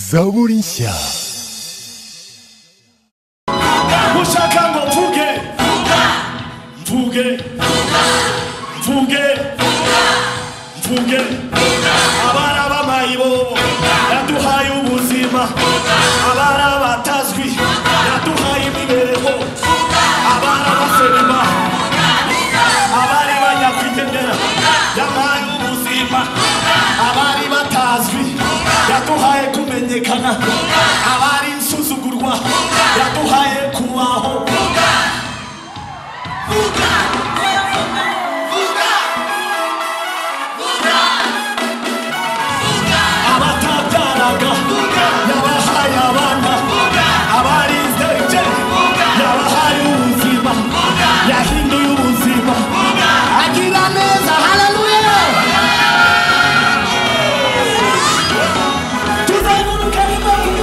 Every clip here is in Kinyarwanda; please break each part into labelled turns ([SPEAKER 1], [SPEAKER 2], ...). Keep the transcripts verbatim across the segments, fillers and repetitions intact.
[SPEAKER 1] zaburi nshya.
[SPEAKER 2] Mushaka ngo mvuge mvuge mvuge mvuge abana b'amayibobo yaduhaye ubuzima, abana batazwi yaduhaye imibereho, abana baserema abari banyakwigendera yaduhaye ubuzima, abari batazwi yaduhaye kumenyekana, abari insuzugurwa yaduhaye kubaho. Abatabyaraga yabahaye abana, abarize yabahaye ubuzima, yahinduye ubuzima, agira neza. Haleluya. Tuzamuruka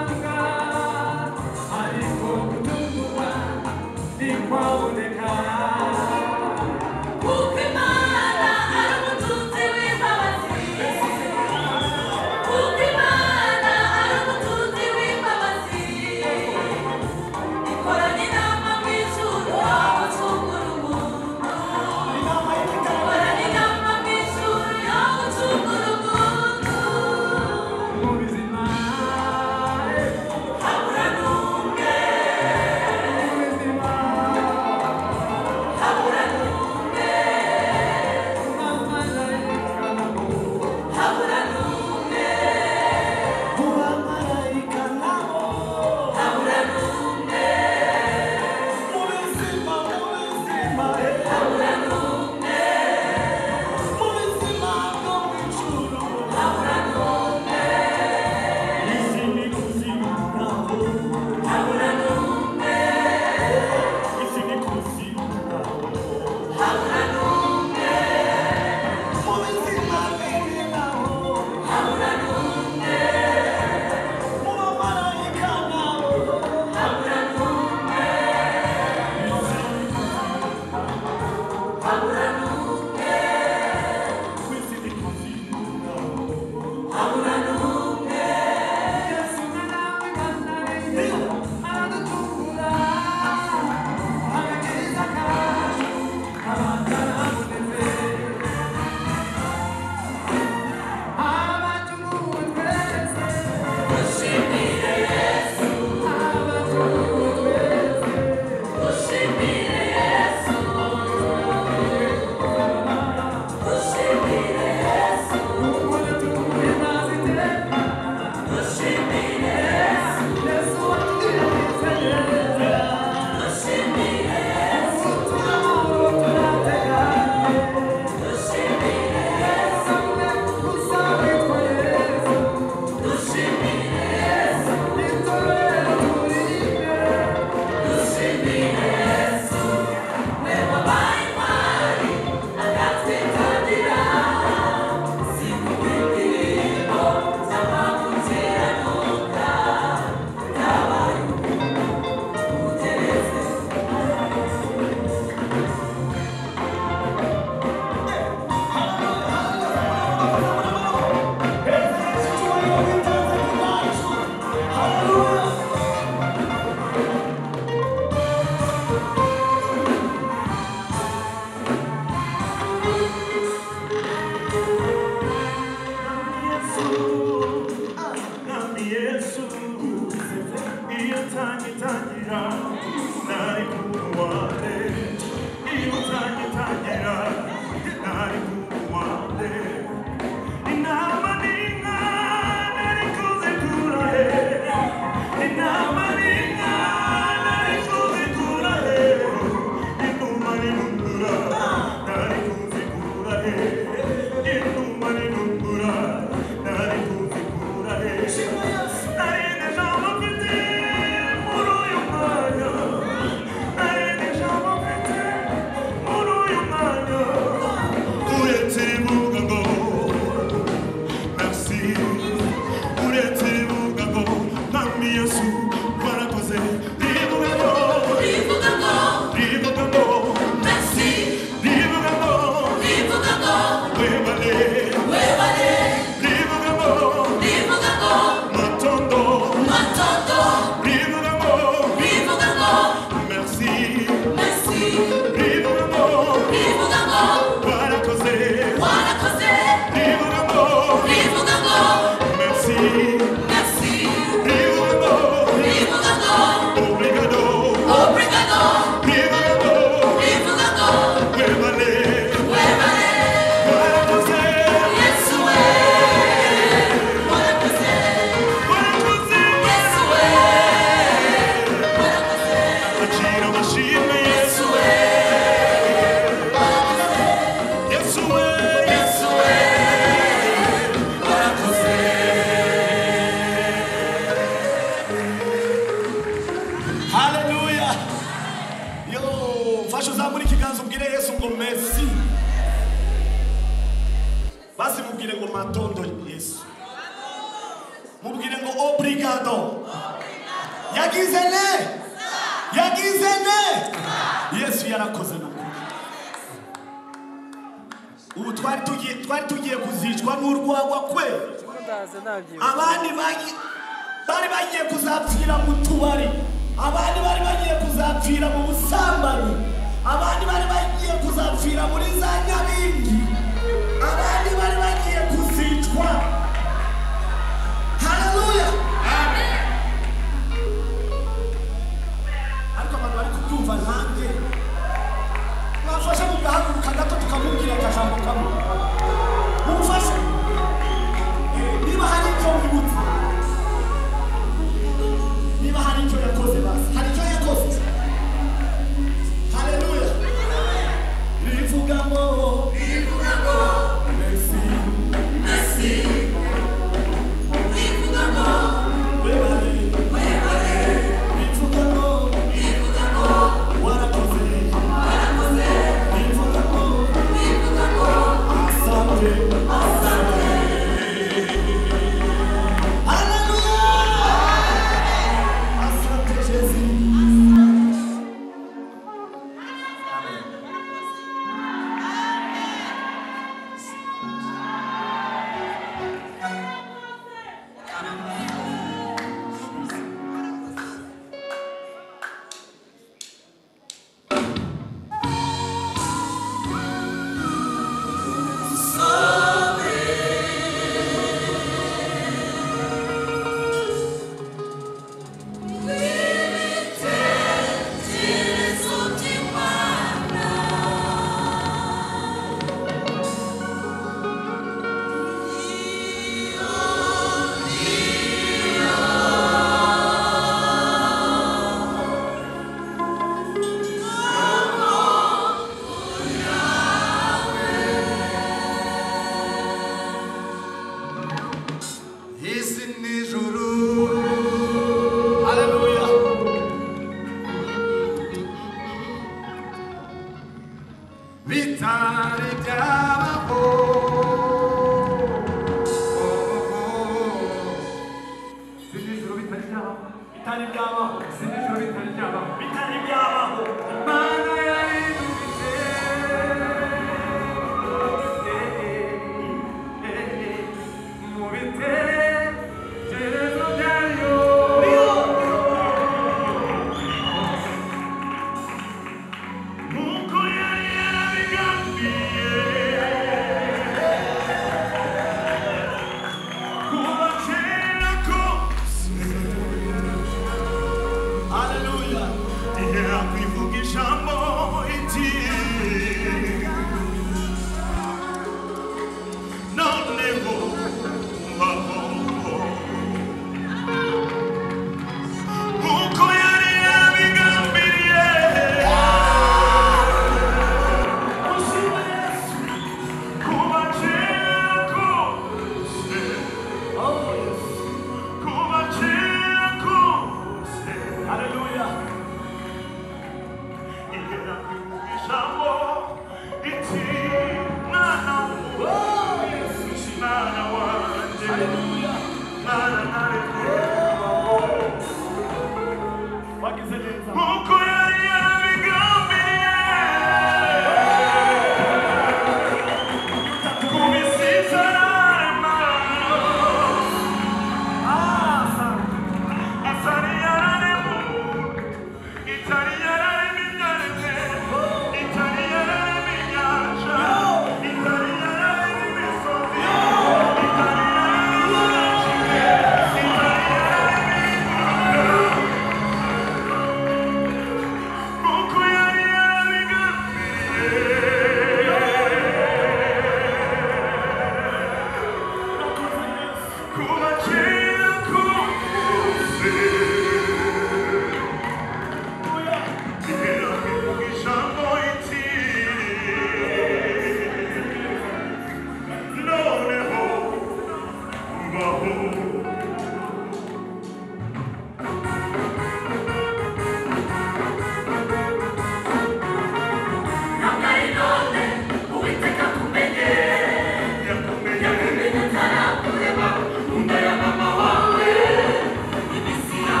[SPEAKER 1] Yakumenya tarakureba, unda ya mama wawe, ibisi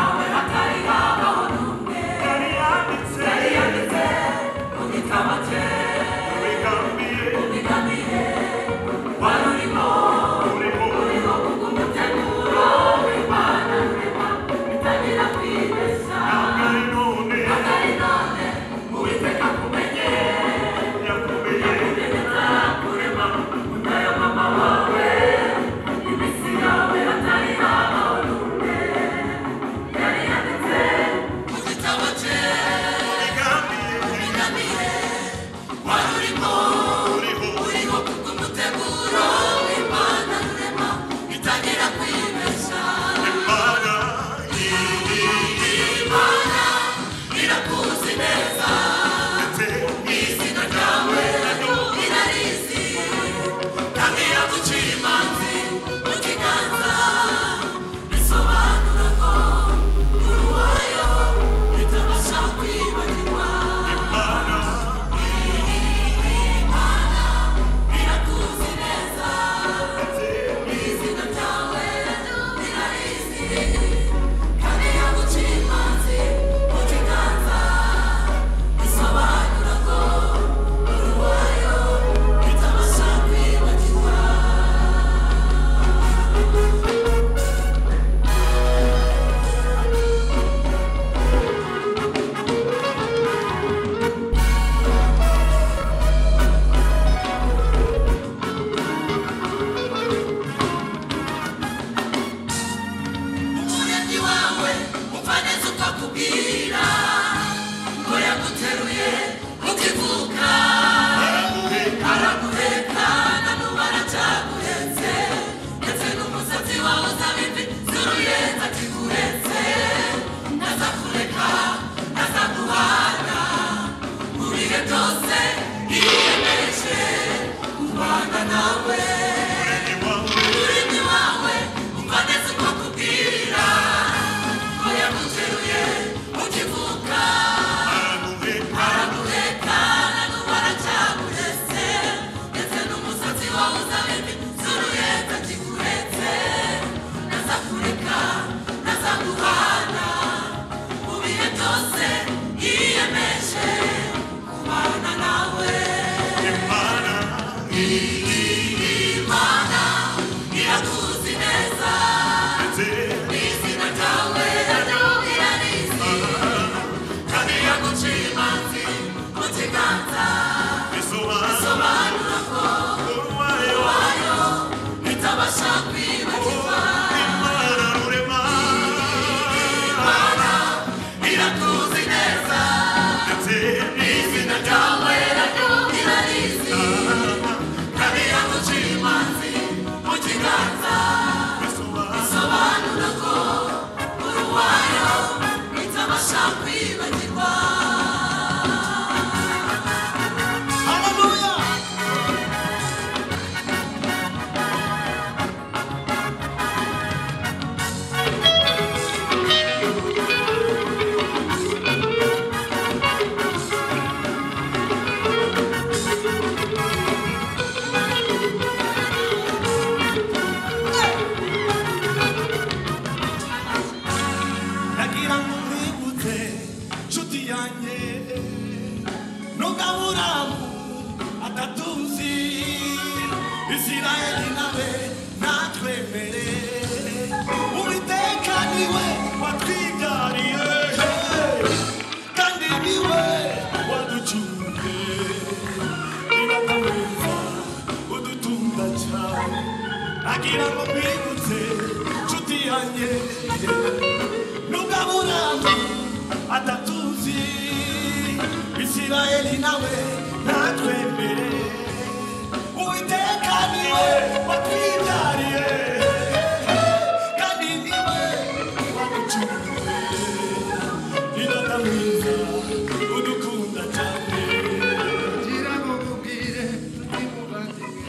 [SPEAKER 2] wibutse nshuti yanjye nubwo aburamu atatuzi Isirayeli nawe natwembere Uwiteka niwe watwibyariye kandi niwe waducunguye ni data mwiza udukunda cyane gira ngo nkubwire nimubandike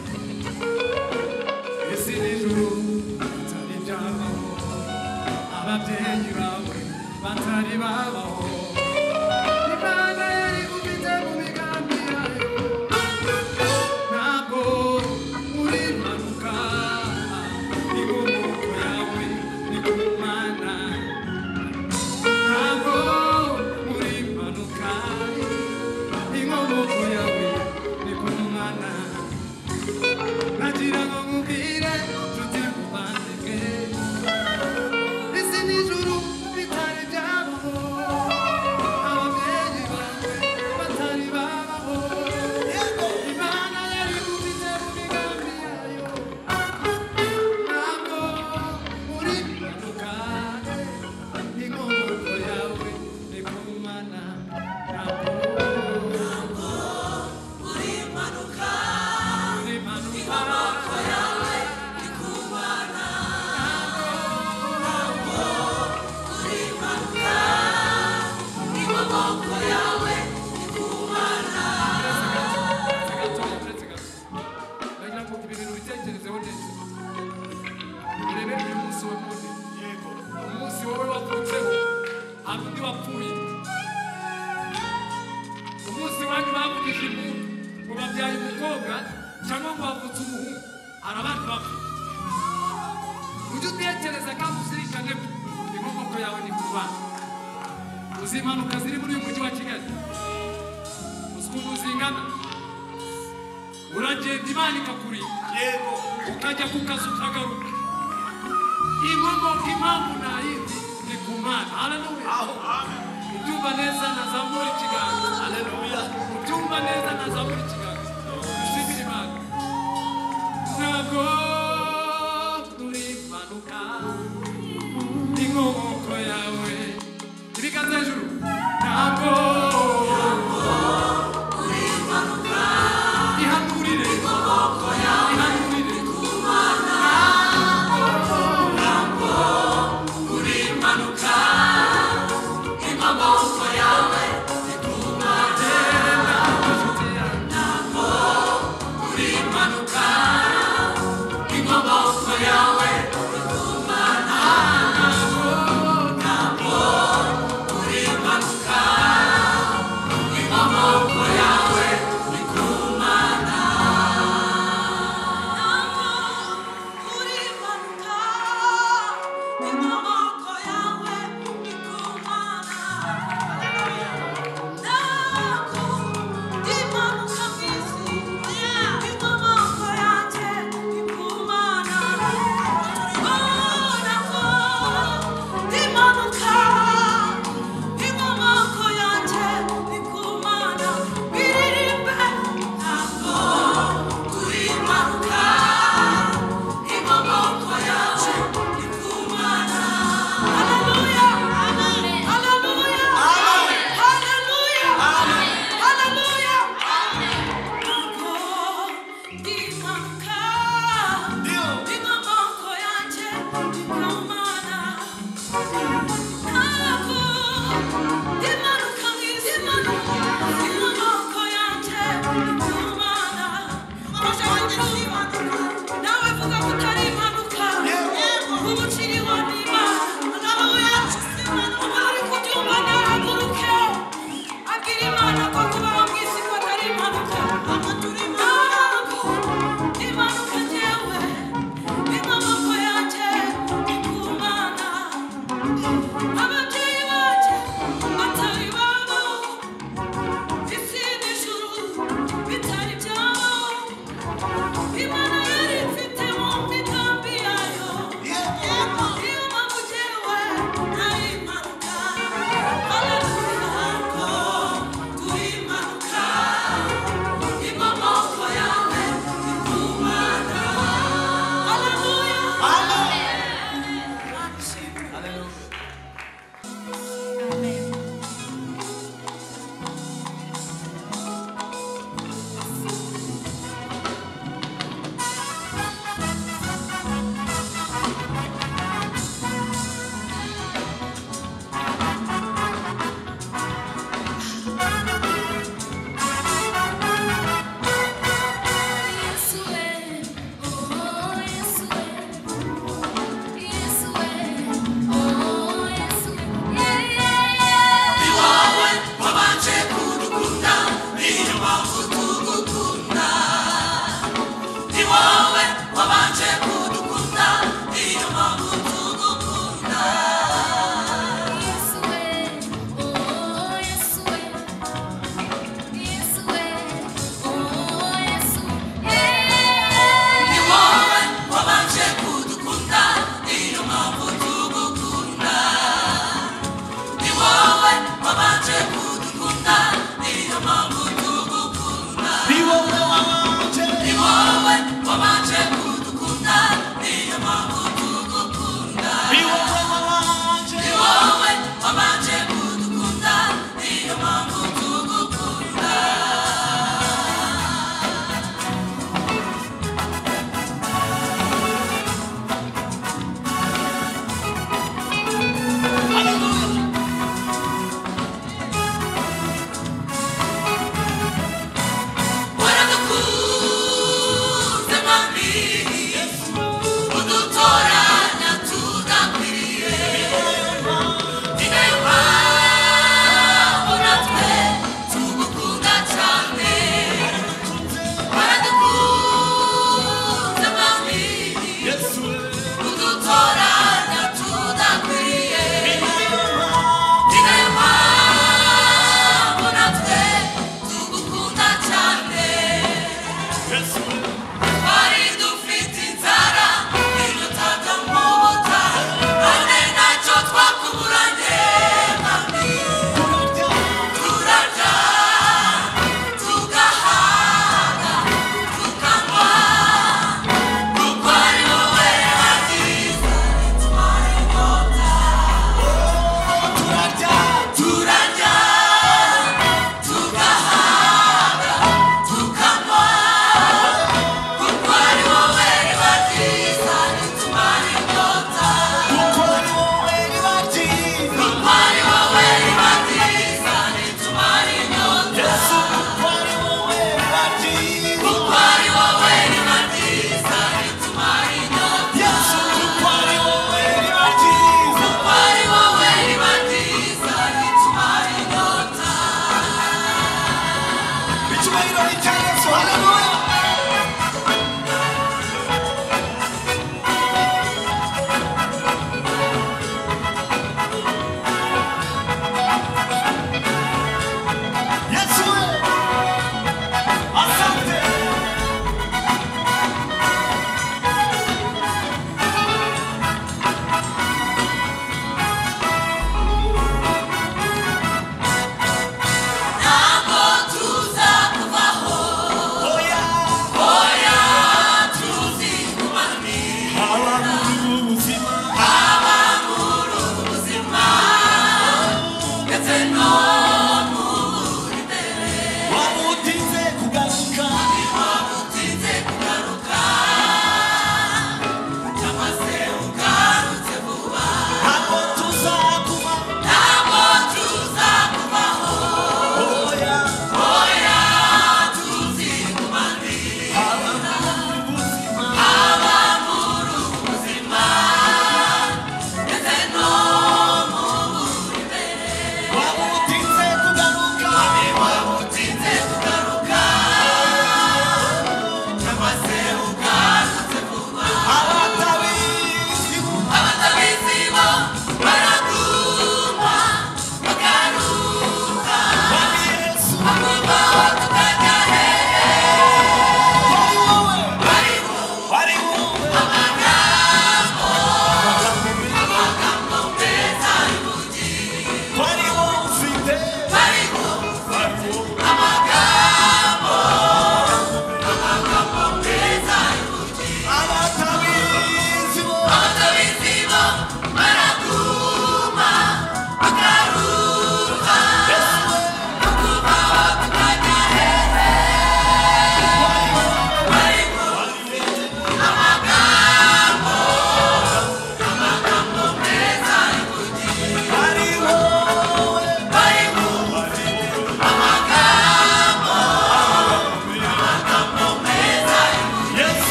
[SPEAKER 2] isi n'ijuru bitari byabaho ababyeyi bawe batari babaho Imana yari gufite mu migambi yayo ntabwo uri manuka inkomoko yawe ni ku Mana ntabwo uri manuka inkomoko yawe ni ku Mana nagira ngo nkubwire nshuti muvandimwe isi n'ijuru bitari byabaho ababyeyi bawe batari babaho Imana yari gufite mu migambi yayo ntabwo uri manuka inkomoko yawe ni ku Mana ntabwo uri manuka uri manuka inkomoko yawe ni ku Mana ntabwo uri manuka inkomoko yawe ni ku Mana ndagira ngo ibintu bitekerezeho neza urebe uyu munsi wa none yego umunsi wowe wavutseho hari undi wapfuye umunsi wanyu bavugije impundu ngo babyaye umukobwa cyangwa ngo bavutse umuhungu hari abandi bapfa ujye utekereza kandi uzirikane ko inkomoko yawe ni ku Mana uzi impanuka ziri muri uyu mujyi wa Kigali uzi ukuntu zingana uragenda Imana ikakurinda yego ukajya ku kazi ukagaruka inkomoko impamvu nta yindi ni ku Mana haleluya ubyumva neza nazamura ikiganza haleluya ubyumva neza nazamura ikiganza ushimire Imana ntabwo turi manuka inkomoko yawe ibiganza hejuru ntabwo uri manuka ihanurire inkomoko yawe ihanurire ku Mana ntabwo uri manuka inkomoko yawe ni ku Mana ntabwo uri manuka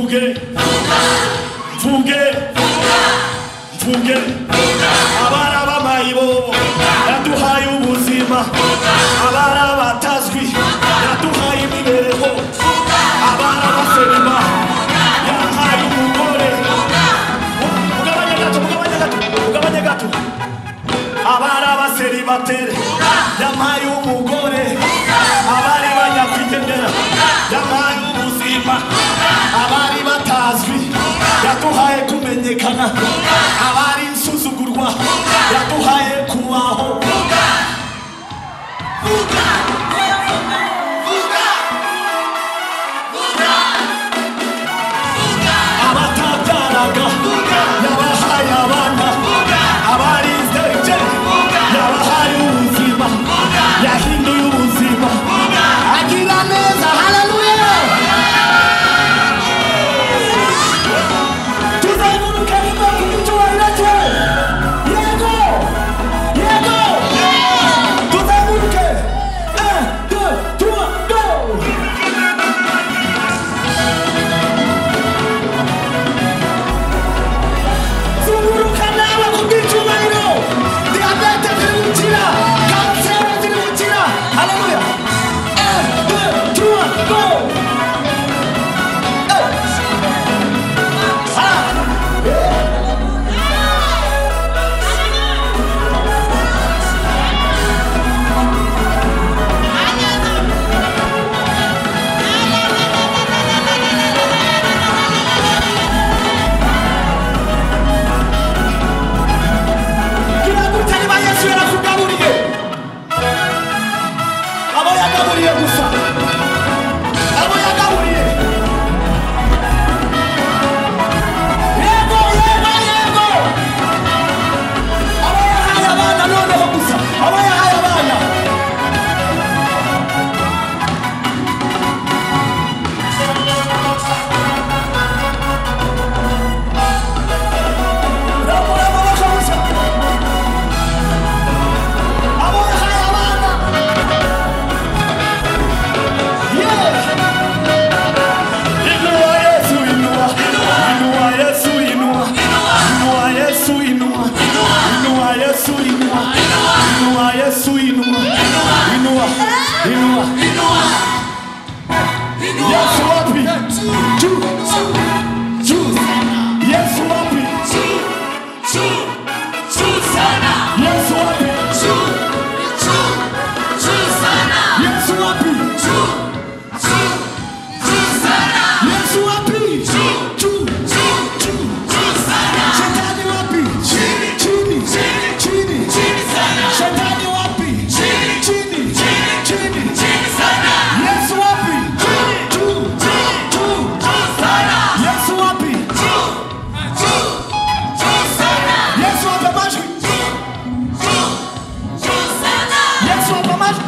[SPEAKER 1] Mvuge, mvuge, mvuge, abana b'amayibo yaduhaye ubuzima, abana batazwi yaduhaye imibereho, abana baserima yahaye umugore. Mugabanye gato, mugabanye gato, mugabanye gato. Abana baseribatere yampaye umugore, abari banyakwigendera yampaye ubuzima, abari batazwi yaduhaye kumenyekana, abari insuzugurwa yaduhaye kubaho. Abatabyaraga yabahaye abana, abari nzege yabahaye ubuzima, yahinduye ubuzima, agira neza. Haleluya. Tuzamuruka nyuma kugicyubahiro cye. Yego, yego, tuzamuruke. Un, deux, trois, go. Zunguruka nawe kugicyubahiro. Diabete ziri gukira, kanseri ziri gukira. Haleluya. Un, deux, trois, go. Eh. Ah. Kiragutari ba Yesu yarakugaburiye, abo yagaburiye gusa, abo yagaburiye. Yego, yego, yego, abo yahaye abana noneho gusa, abo yahaye abana. Ramura amaboko gusa, abo yahaye abana. Yeah. Inua Yesu, inua, inua Yesu, inua, inua Yesu, inua, inua Yesu, inua, inua Yesu, inua, inua, inua. Yesu wapi? Juu, juu. Yesu wapi? Yesu wapi? Yesu wapi? Yesu wapi? Juu, juu. Shetani wapi? Chini, chini. Shetani wapi? Chini, chini. Yesu wapi? Juu, juu. Yesu wapi? Yesu wapi maji? Yesu wapi maji?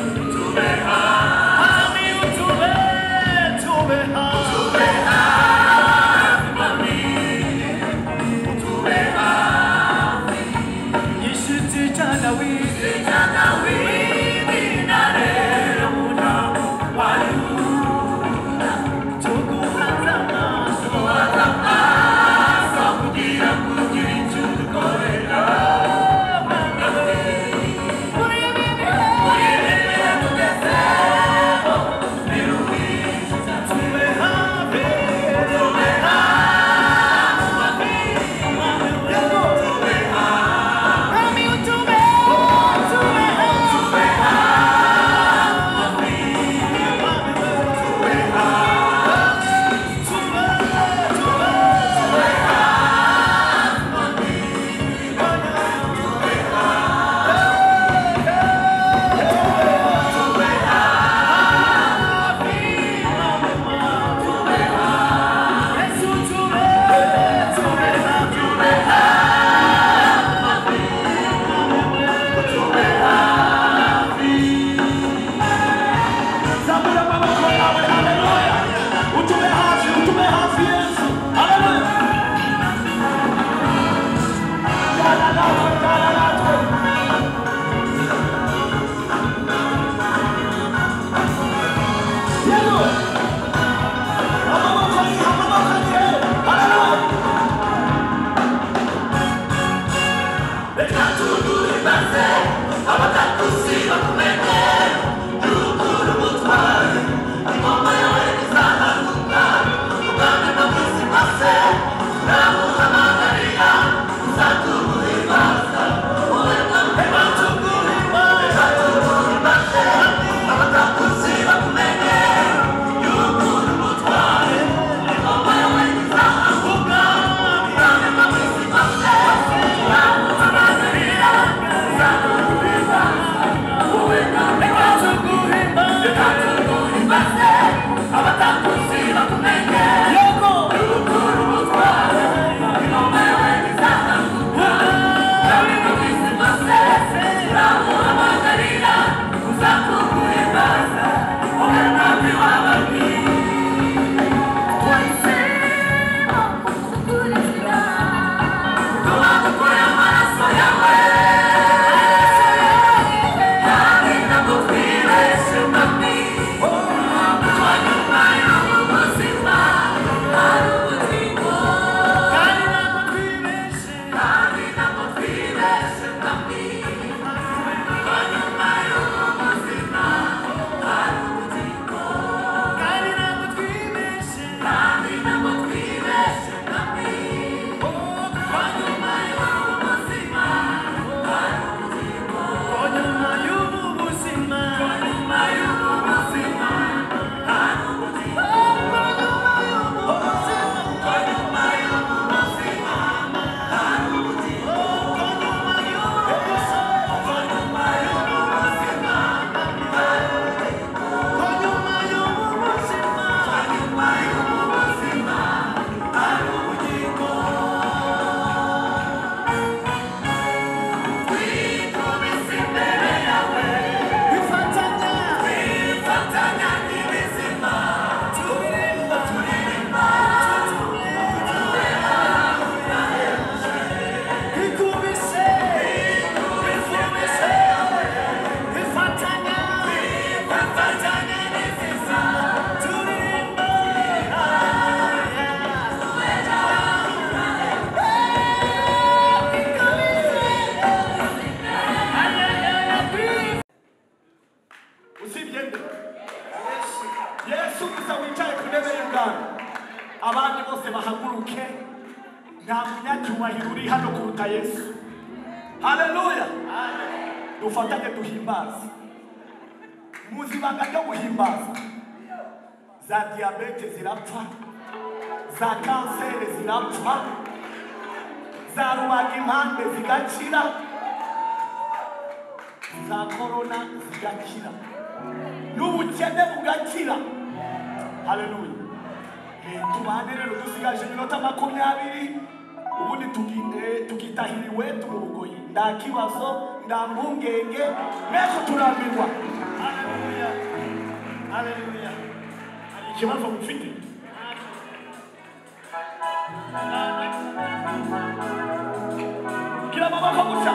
[SPEAKER 3] Tube ha, tube ha,
[SPEAKER 1] abandi bose bahaguruke. Nta munyacyubahiro uri hano kuruta Yesu. Haleluya. Dufatanye duhimbaza. Muzi ibanga ryo guhimbaza. Za diabete zirapfa, za kanseri zirapfa, za rubagimpande zigakira, za korona zigakira, n'ubukene bugakira. Haleluya. Tubane rero dusigaje iminota makumyabiri ubundi tukitahiriwe tumubugoyi. Nta kibazo, nta mpungenge, mwese turambirwa. Haleluya. Haleluya. Hari ikibazo mufite? Kila amaboko gutya.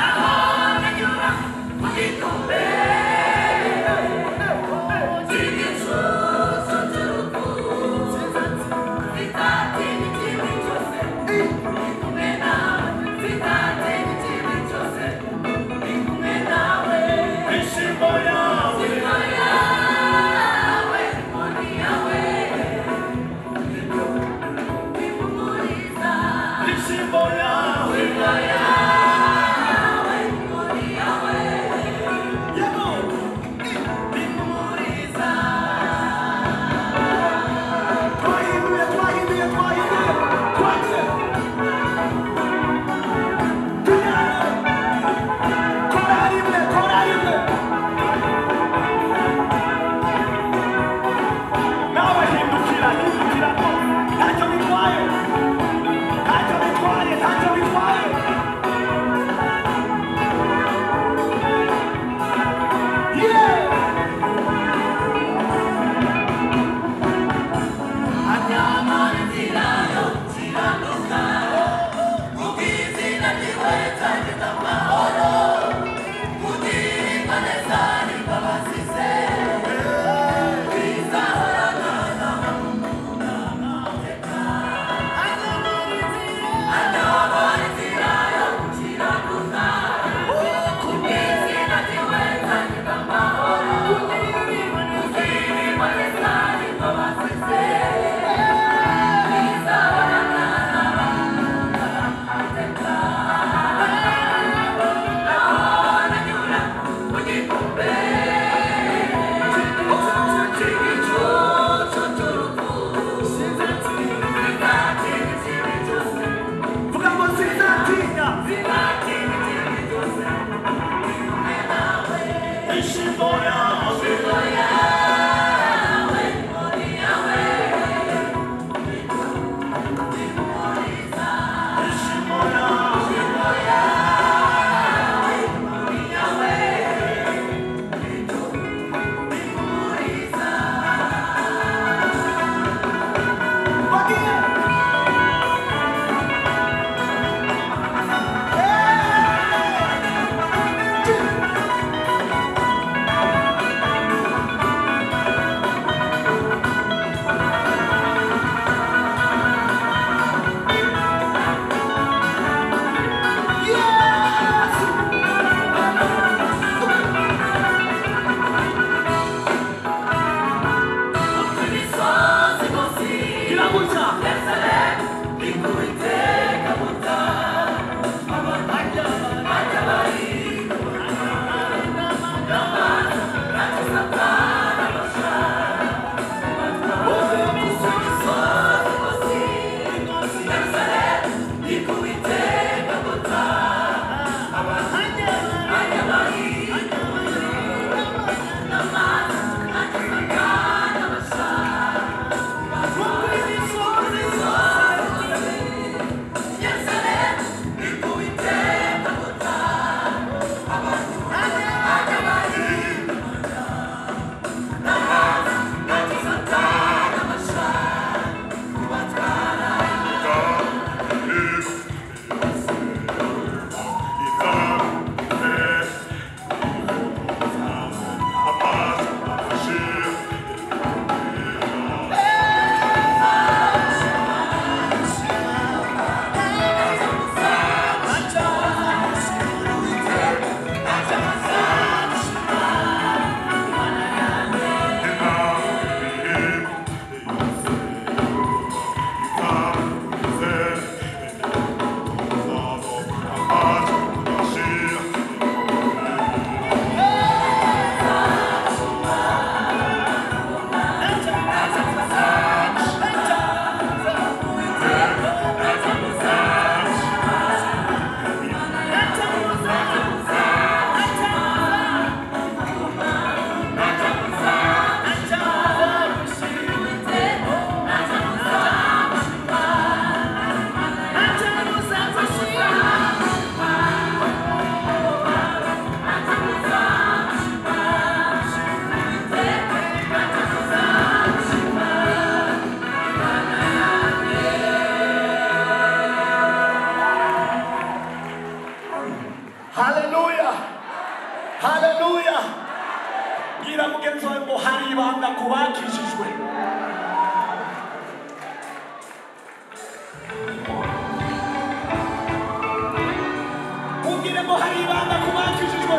[SPEAKER 3] Sing it.
[SPEAKER 1] kubakijijwe. Mubwire ngo hari ibanga kubakijijwe.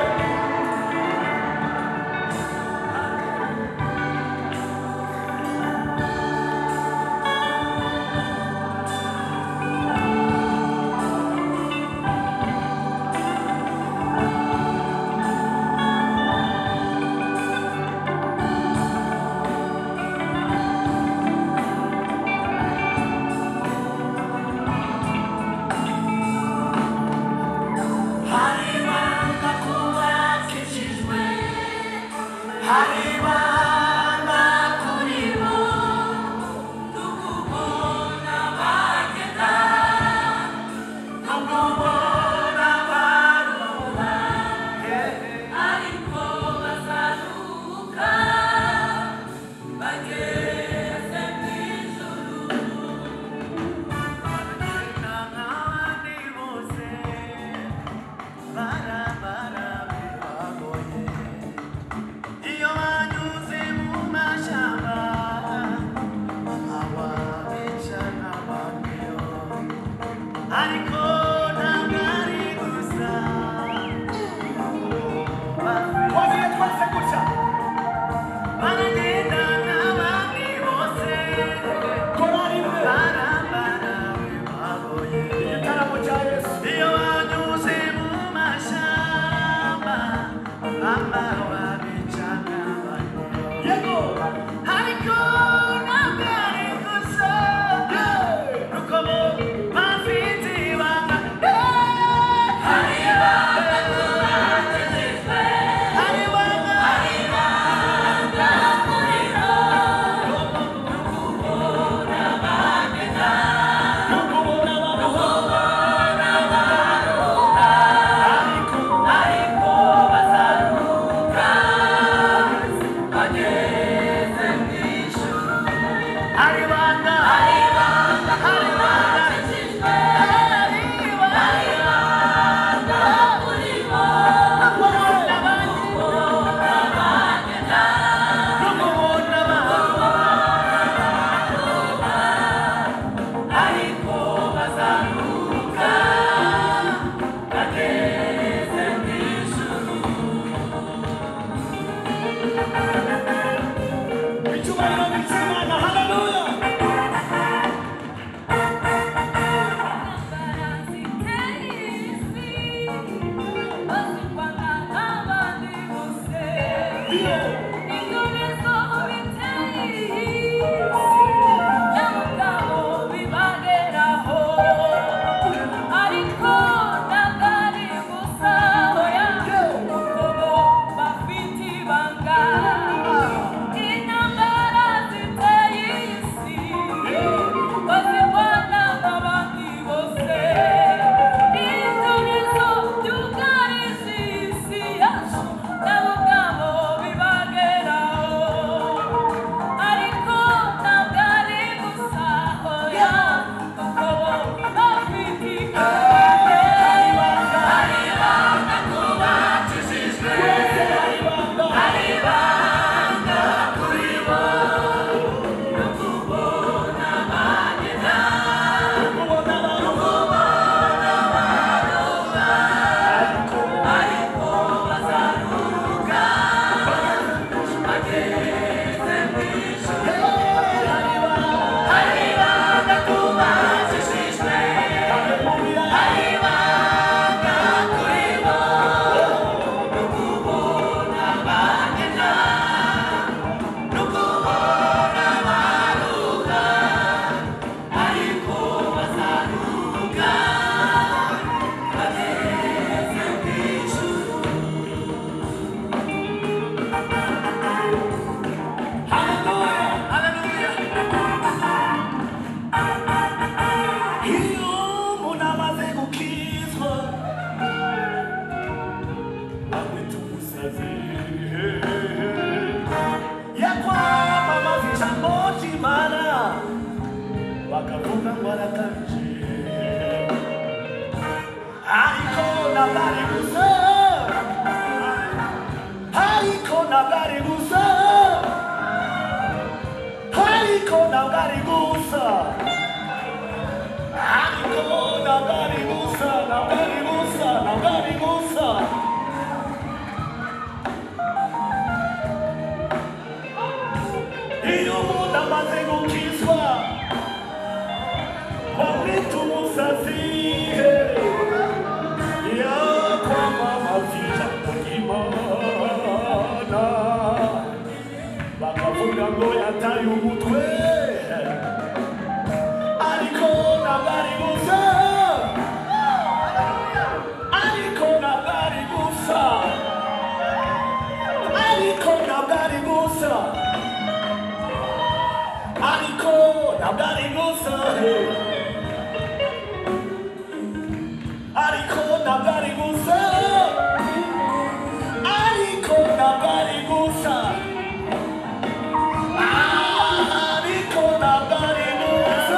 [SPEAKER 3] gusa ariko ntabwo ari gusa ntabwo ari gusa ntabwo ari gusa iyo umuntu amaze gukizwa bamwita umusazi yakwamamaza ijambo ry'Imana bakavuga ngo yataye umutwe ariko ntabwo ari gusa ariko ntabwo ari gusa ariko ntabwo ari gusa ariko ntabwo ari gusa ariko ntabwo ari gusa ariko ntabwo ari gusa ariko ntabwo ari gusa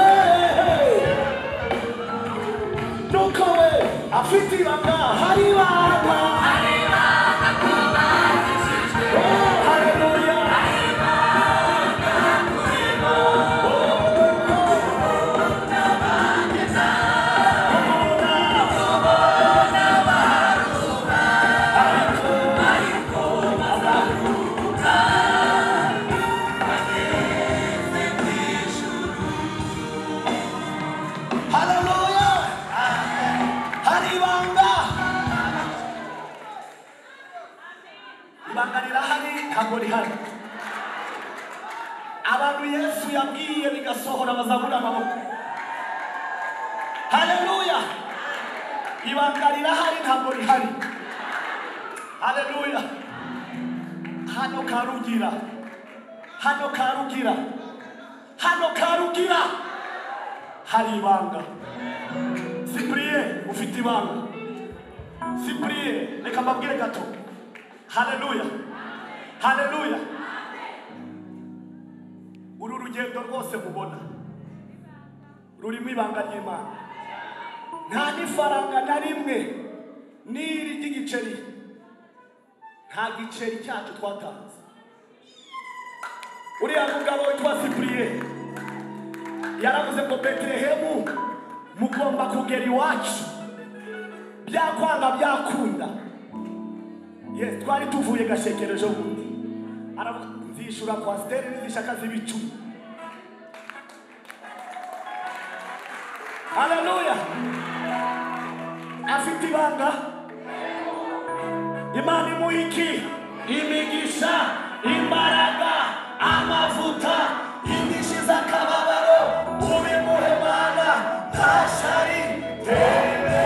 [SPEAKER 3] nuko we afite ibanga hari ibanga hari ibanga kuba yakijijwe haleluya hari ibanga kurimo n'abageza kubona baruha ariko ariko bazaruhuka bageze mu ijuru haleluya hari ibanga ibanga rirahari ntabwo rihari abantu Yesu yabwiye bigasohora bazabura amaboko haleluya ibanga rirahari ntabwo rihari haleluya hano karugira hano karugira hano karugira hari ibanga Cyprien ufite ibanga Cyprien reka mbabwire gato haleluya haleluya uru rugendo rwose mubona rurimo ibanga ry'Imana nta n'ifaranga na rimwe n'iri ry'igiceri nta giceri cyacu twatanze uriya mugabo witwa Cyprien yaravuze ngo Betelehemu mugomba kugera iwacu byakwanga byakunda yes twari tuvuye gashekerejo bundi aravuga nzishura kwa steri n'izishaka z'ibicumi haleluya afite ibanga Imana imuha iki imigisha imbaraga amavuta indishyi z'akababaro ubimuhe Mana ntashari tebe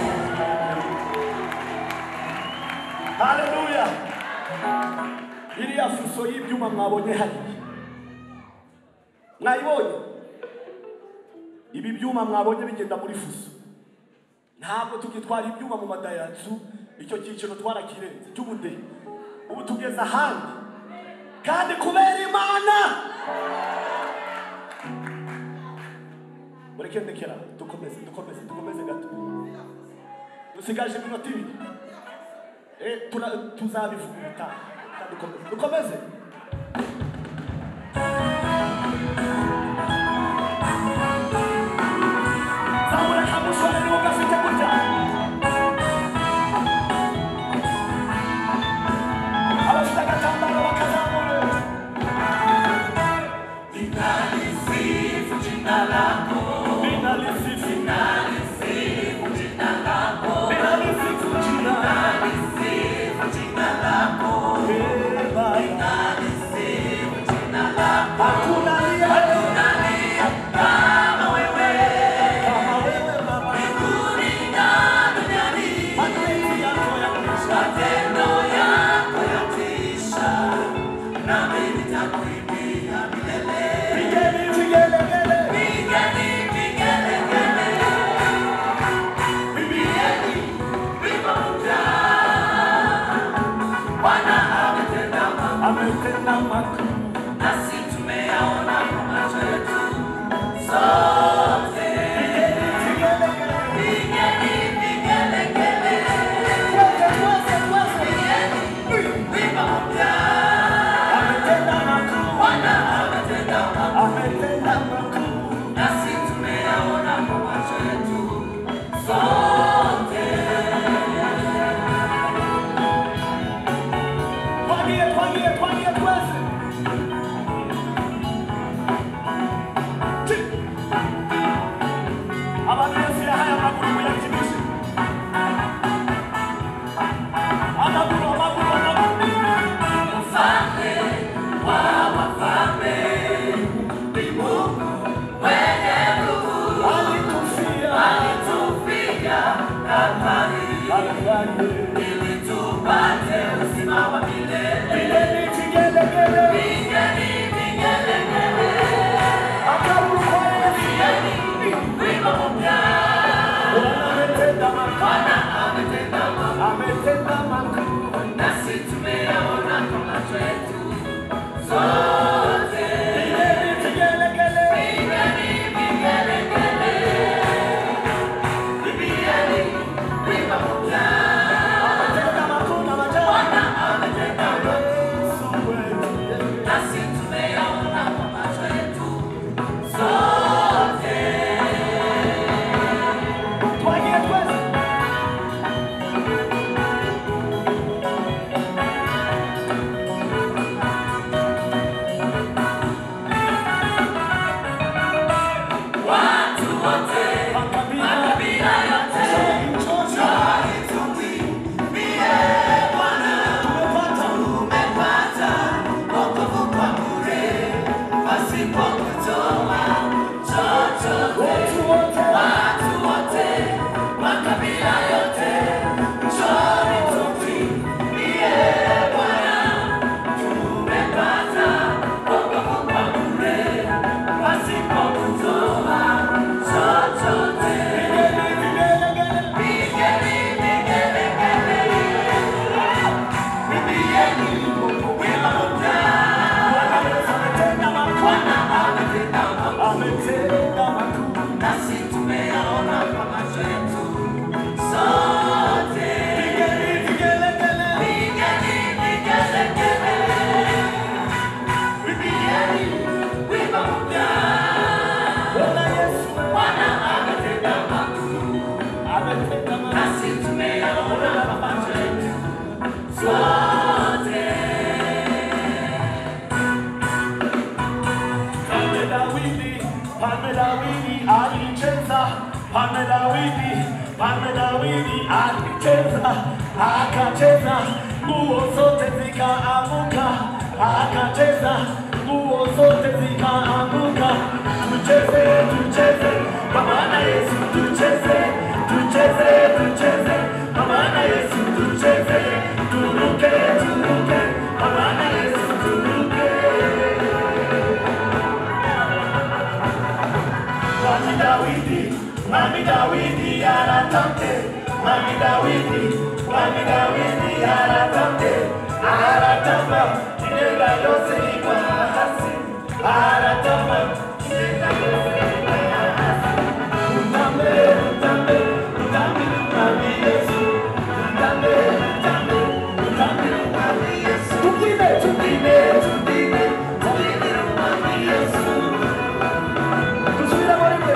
[SPEAKER 3] haleluya iriya fuso y'ibyuma mwabonye hariya mwayibonye ibi byuma mwabonye bigenda muri fuso ntabwo tugitwara ibyuma mu madayanzu icyo cyiciro twarakirenze cy'ubudehe ubu tugeze ahandi kandi kubera Imana mureke ndekera dukomeze dukomeze dukomeze gato dusigaje iminota ibiri eh tuzabivuga ubutaha dukomeze dukomeze zamura kamusore niwo gafite gutya abafite agatambaro bakazamura ninalisifu jina lako ninalisifu ninalisifu jina lako ninalisifu jina ninalisifu jina lako ninalisifu jina lako hakuna lia hakuna lia kama wewe kama wewe baba mbinguni na duniani matendo yako yatisha matendo yako yatisha nami nitakuimbia milele pigeni vigelegele pigeni vigelegele pigeni wimbo mpya Bwana ametenda makuu ametenda makuu nasi tumeyaona kwa macho yetu sote pigeni vigelegele wote wote wote pigeni wimbo mpya ametenda makuu Bwana ametenda zote. Mfalme Dawidi, Mfalme Dawidi alicheza, Mfalme Dawidi, Mfalme Dawidi alicheza, akacheza, nguo zote zikaamuka, akacheza, nguo zote zikaamuka. Tucheze, tucheze, kwa maana Yesu tucheze, tucheze, tucheze, kwa maana Yesu tucheze, turuke, turuke, kwa maana Yesu turuke. Mami Dawidi, Mami Dawidi aratamke, Mami Dawidi, Mami Dawidi aratamke, aratamba, inenda yose ikwa hasi, aratamba, inenda yose ikwa hasi. Utambe, utambe, utambe, Mami Yesu, utambe, utambe, utambe, Mami Yesu. Tukine, tukine, tukine, tukine, Mami Yesu. Tusubira morike.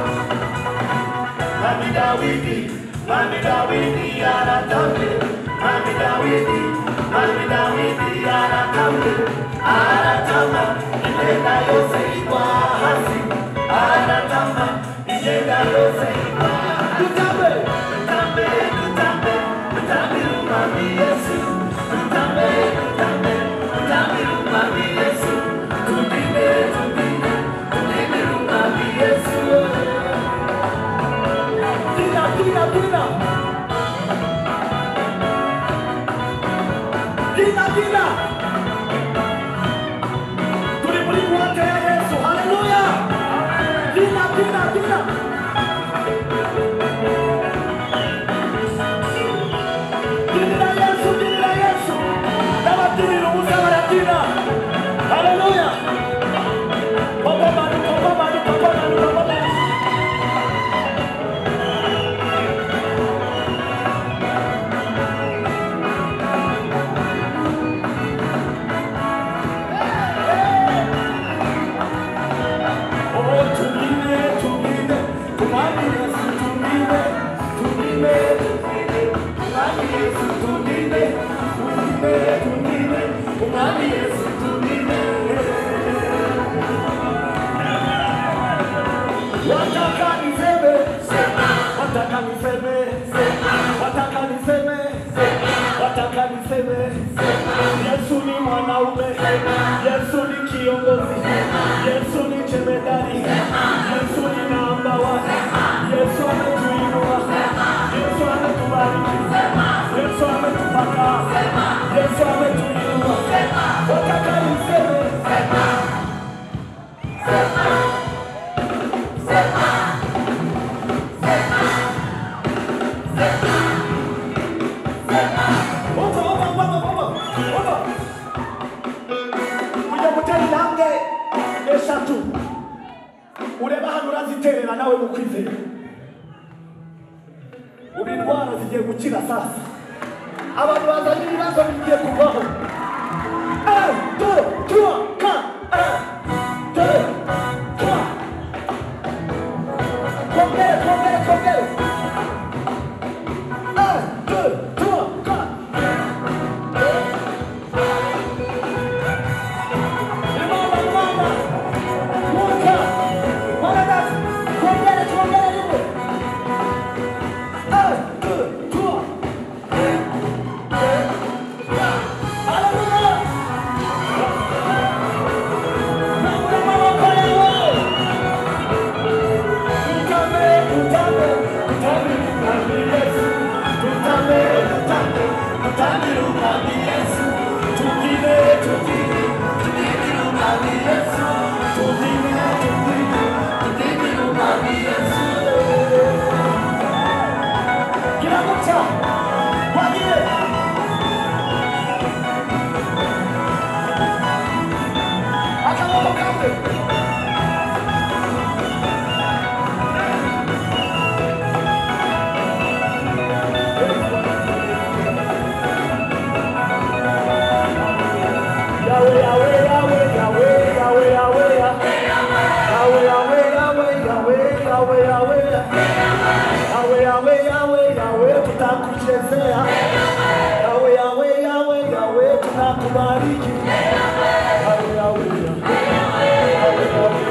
[SPEAKER 3] Mami Dawidi, Mami Dawidi aratamke, Mami Dawidi, Mami Dawidi aratamke, aratamba, inenda yose ikwa hasi, aratamba, inenda yose ikwa hasi. Tutambe, tutambe, tutambe, tutambe, Mami Yesu, tutambe, tutambe, tutambe, Mami Yesu, tudime, tudime, tudime, Mami Yesu. Tina, tina, tina. Tina, tina. Tulimulimu wake ya Yesu. Haleluya. Tina, tina, tina. Tina Yesu, tina Yesu. Dama tini ruhusa wa tina. Haleluya. Papa manu, papa manu, papa manu, papa manu. Yesu ni mwanaume, Yesu ni kiongozi, Yesu ni jemedari, Yesu ni namba one, Yesu ametuinua, Yesu ametubariki, Yesu ametupaka, Yesu ametuinua. Wataka niseme, sema, sema, sema, sema, sema, sema. Opa, opa, opa, opa, opa. Ujya gutera intambwe eshatu, ureba hano uraziterera nawe mu kwizera. Ubu indwara zigiye gukira sasa, abantu bazanye ibibazo bigiye kuvaho. Un, deux, trois, quatre. Un, deux, trois. Kongere, kongere, kongere. Un, deux, trois, quatre. Imana, imana. Mwaka. Mwanadamu. Kongere, kongere, rimwe. Un, deux, trois. Hallelujah. Yahweh, Yahweh, Yahweh, Yahweh, Yahweh. yawe tunakubariki. Yawe yawe yawe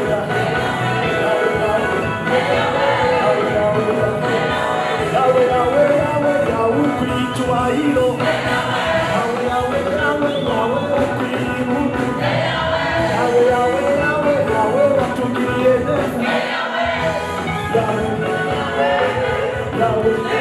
[SPEAKER 3] yawe yawe yawe ukwitubahiro. Yawe yawe yawe yawe ukwibuka. Yawe yawe yawe yawe watugiriye neza. Yawe yawe